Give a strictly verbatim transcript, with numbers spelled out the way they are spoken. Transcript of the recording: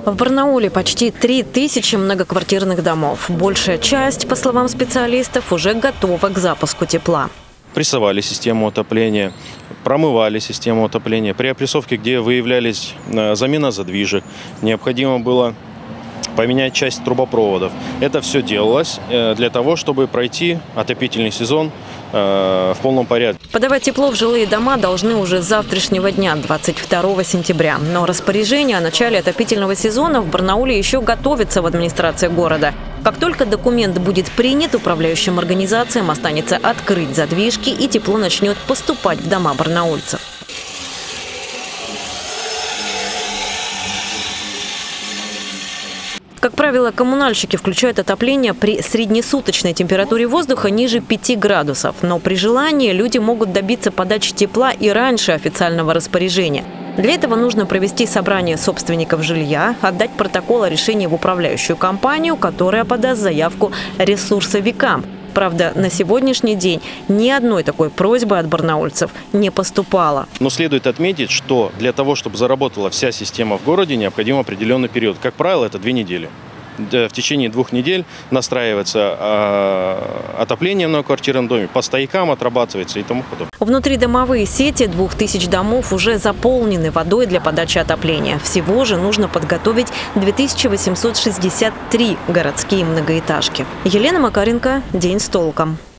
В Барнауле почти три тысячи многоквартирных домов. Большая часть, по словам специалистов, уже готова к запуску тепла. Прессовали систему отопления, промывали систему отопления. При опрессовке, где выявлялись замена задвижек, необходимо было поменять часть трубопроводов. Это все делалось для того, чтобы пройти отопительный сезон в полном порядке. Подавать тепло в жилые дома должны уже с завтрашнего дня, двадцать второго сентября. Но распоряжение о начале отопительного сезона в Барнауле еще готовится в администрации города. Как только документ будет принят, управляющим организациям останется открыть задвижки, и тепло начнет поступать в дома барнаульцев. Как правило, коммунальщики включают отопление при среднесуточной температуре воздуха ниже пяти градусов. Но при желании люди могут добиться подачи тепла и раньше официального распоряжения. Для этого нужно провести собрание собственников жилья, отдать протокол о решении в управляющую компанию, которая подаст заявку ресурсовикам. Правда, на сегодняшний день ни одной такой просьбы от барнаульцев не поступало. Но следует отметить, что для того, чтобы заработала вся система в городе, необходим определенный период. Как правило, это две недели. В течение двух недель настраивается э, отопление в многоквартирном доме, по стоякам отрабатывается и тому подобное. Внутридомовые сети двух тысяч домов уже заполнены водой для подачи отопления. Всего же нужно подготовить две тысячи восемьсот шестьдесят три городские многоэтажки. Елена Макаренко, «День с толком».